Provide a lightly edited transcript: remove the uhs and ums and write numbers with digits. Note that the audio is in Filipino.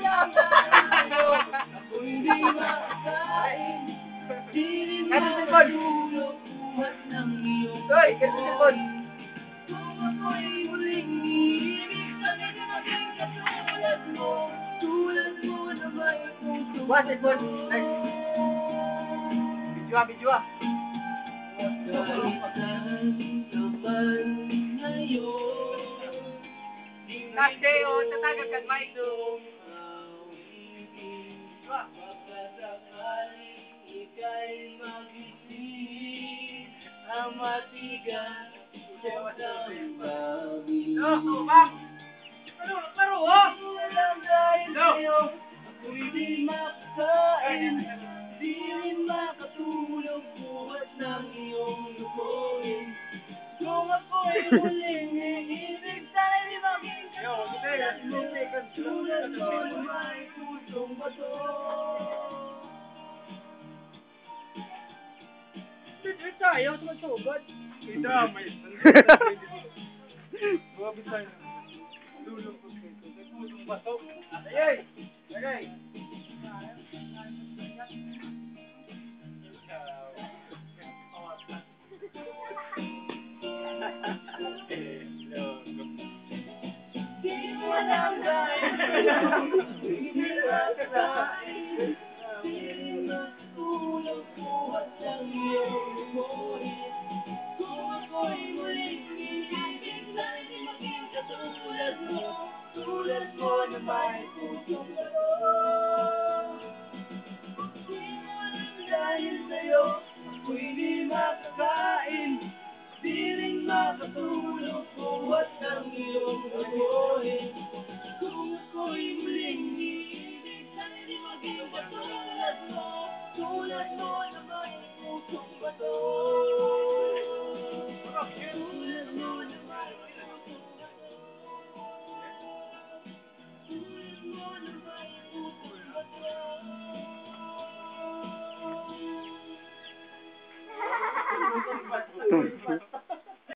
Ako'y di makakain, di rin makatulog buhat ng iyong buhay. Kung ako'y muling iibig, sana'y di maging katulad mo, tulad mo na may pusong Bidyo. Kasi o, tatagal ka, Mike. Pagkasakaling ika'y magising, ang matigas siyang bawi. Paro, oh! Walang dahil sa'yo, ako'y di makakain, di rin makatulog buhat ng iyong lukuhin. Kung ako'y muling iibig, sana'y di maging katulad mo, tulad mo na may pusong bato. Tayo, tumatugod. Ito, may Buwabit tayo. Lulong ko dito. Pusong bato. Ayay! Ayay! Di walang dahil sa'yo, hindi makakain, di rin makatulog buhat ng iyong lukuhin. Kung ako'y muling iibig, sana'y di maging katulad mo, tulad mo na may pusong bato. Di walang dahil sa'yo, ako'y di makakain, di rin makatulog buhat ng iyong lukuhin. Kung ako'y muling iibig, sana'y di maging katulad mo, tulad mo na may pusong bato. Tulad mo na may pusong bato. Tulad mo na may pusong bato.